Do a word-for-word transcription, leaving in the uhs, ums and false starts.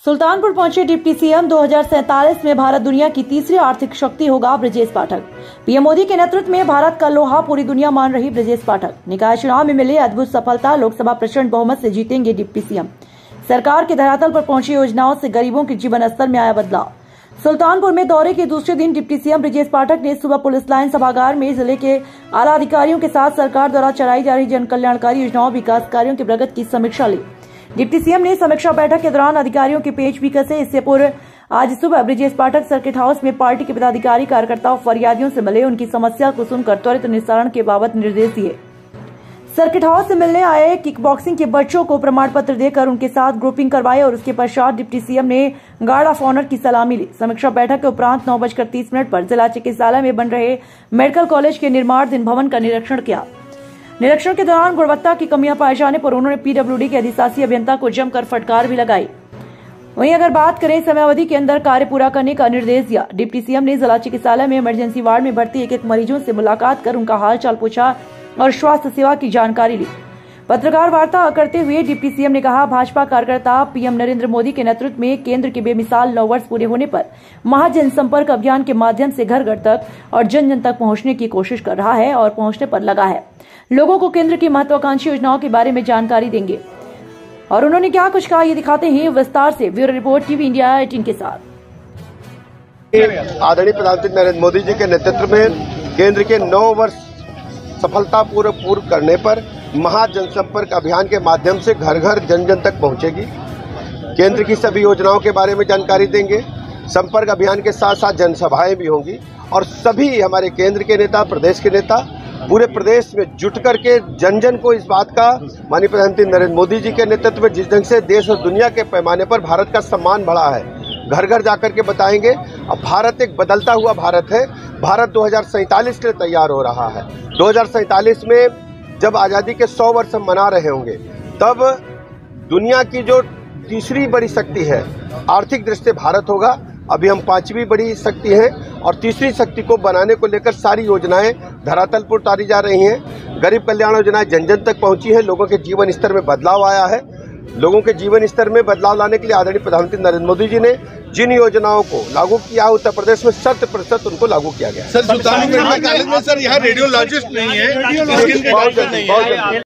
सुल्तानपुर पहुंचे deputy CM. दो हज़ार सैंतालीस में भारत दुनिया की तीसरी आर्थिक शक्ति होगा, ब्रजेश पाठक। पीएम मोदी के नेतृत्व में भारत का लोहा पूरी दुनिया मान रही ब्रजेश पाठक। निकाय चुनाव में मिले अद्भुत सफलता, लोकसभा प्रचंड बहुमत से जीतेंगे डिप्टी सीएम। सरकार के धरातल पर पहुंची योजनाओं से गरीबों के जीवन स्तर में आया बदलाव। सुल्तानपुर में दौरे के दूसरे दिन डिप्टी सीएम ब्रजेश पाठक ने सुबह पुलिस लाइन सभागार में जिले के आला अधिकारियों के साथ सरकार द्वारा चलाई जा रही जन कल्याणकारी योजनाओं, विकास कार्यों की प्रगति की समीक्षा ली। डिप्टी सीएम ने समीक्षा बैठक के दौरान अधिकारियों के पेज भी कसे। इससे पूर्व आज सुबह ब्रजेश पाठक सर्किट हाउस में पार्टी के पदाधिकारी, कार्यकर्ताओं, फरियादियों से मिले। उनकी समस्या को सुनकर त्वरित निस्तारण के बाबत निर्देश दिए। सर्किट हाउस से मिलने आए किक बॉक्सिंग के बच्चों को प्रमाण पत्र देकर उनके साथ ग्रुपिंग करवाई और उसके पश्चात डिप्टी सीएम ने गार्ड ऑफ ऑनर की सलामी ली। समीक्षा बैठक के उपरांत नौ बजकर तीस मिनट पर जिला चिकित्सालय में बन रहे मेडिकल कॉलेज के निर्माणाधीन भवन का निरीक्षण किया। निरीक्षण के दौरान गुणवत्ता की कमियां पाए जाने पर उन्होंने पीडब्ल्यूडी के अधिशासी अभियंता को जमकर फटकार भी लगाई। वहीं अगर बात करें समयावधि के अंदर कार्य पूरा करने का निर्देश दिया। डिप्टी सीएम ने जिला चिकित्सालय में इमरजेंसी वार्ड में भर्ती एक एक मरीजों से मुलाकात कर उनका हालचाल पूछा और स्वास्थ्य सेवा की जानकारी ली। पत्रकार वार्ता करते हुए डिप्टी सीएम ने कहा, भाजपा कार्यकर्ता पीएम नरेंद्र मोदी के नेतृत्व में केंद्र के बेमिसाल नौ वर्ष पूरे होने पर महाजन संपर्क अभियान के माध्यम से घर घर तक और जन जन तक पहुंचने की कोशिश कर रहा है और पहुंचने पर लगा है। लोगों को केंद्र की महत्वाकांक्षी योजनाओं के बारे में जानकारी देंगे। और उन्होंने क्या कुछ कहा, ये दिखाते हैं विस्तार से। ब्यूरो रिपोर्ट टीवी इंडिया अठारह के साथ। आदरणीय प्रधानमंत्री नरेंद्र मोदी जी के नेतृत्व में केंद्र के नौ वर्ष सफलतापूर्वक पूर्ण करने पर महाजनसंपर्क अभियान के माध्यम से घर घर जन जन तक पहुंचेगी। केंद्र की सभी योजनाओं के बारे में जानकारी देंगे। संपर्क अभियान के साथ साथ जनसभाएं भी होंगी और सभी हमारे केंद्र के नेता, प्रदेश के नेता पूरे प्रदेश में जुट करके जन जन को इस बात का, माननीय प्रधानमंत्री नरेंद्र मोदी जी के नेतृत्व में जिस ढंग से देश और दुनिया के पैमाने पर भारत का सम्मान बढ़ा है, घर घर जाकर के बताएंगे। अब भारत एक बदलता हुआ भारत है। भारत दो हज़ार सैंतालीस के लिए तैयार हो रहा है। दो हज़ार सैंतालीस में जब आज़ादी के सौ वर्ष हम मना रहे होंगे, तब दुनिया की जो तीसरी बड़ी शक्ति है आर्थिक दृष्टि से भारत होगा। अभी हम पांचवी बड़ी शक्ति हैं और तीसरी शक्ति को बनाने को लेकर सारी योजनाएं धरातल पर उतारी जा रही हैं। गरीब कल्याण योजनाएं जन जन तक पहुंची है। लोगों के जीवन स्तर में बदलाव आया है। लोगों के जीवन स्तर में बदलाव लाने के लिए आदरणीय प्रधानमंत्री नरेंद्र मोदी जी ने जिन योजनाओं को लागू किया, उत्तर प्रदेश में शत प्रतिशत उनको लागू किया गया। सर, सुल्तानपुर मेडिकल कॉलेज में सर यहाँ रेडियोलॉजिस्ट नहीं है,